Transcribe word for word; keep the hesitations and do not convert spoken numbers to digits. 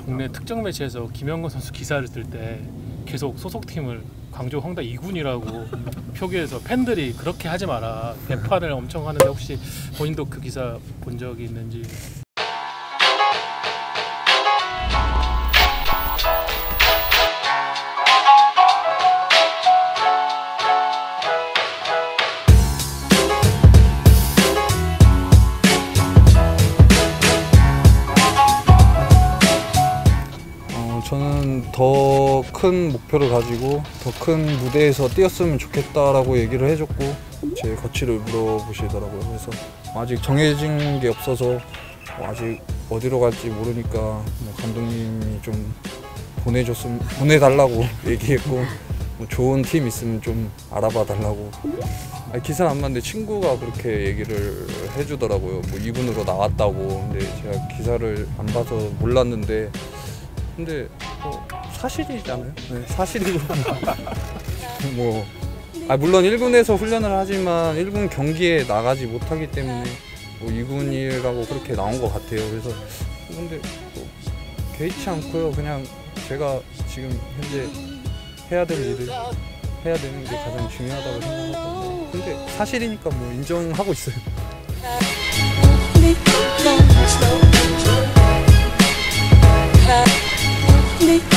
국내 특정 매체에서 김영건 선수 기사를 쓸 때 계속 소속팀을 광주 황다 이 군이라고 표기해서 팬들이 그렇게 하지 마라 비판을 엄청 하는데 혹시 본인도 그 기사 본 적이 있는지? 저는 더 큰 목표를 가지고 더 큰 무대에서 뛰었으면 좋겠다라고 얘기를 해줬고 제 거취를 물어보시더라고요. 그래서 아직 정해진 게 없어서 아직 어디로 갈지 모르니까 뭐 감독님이 좀 보내줬으면 보내달라고 얘기했고 뭐 좋은 팀 있으면 좀 알아봐 달라고. 아니, 기사는 안 봤는데 친구가 그렇게 얘기를 해주더라고요. 뭐 이 군으로 나왔다고. 근데 제가 기사를 안 봐서 몰랐는데 근데 뭐 사실이잖아요. 네, 사실이고 뭐 아 물론 일 군에서 훈련을 하지만 일 군 경기에 나가지 못하기 때문에 뭐 이 군이라고 그렇게 나온 것 같아요. 그래서 근데 뭐 개의치 않고요. 그냥 제가 지금 현재 해야 될 일을 해야 되는 게 가장 중요하다고 생각하고 근데 사실이니까 뭐 인정하고 있어요. 네.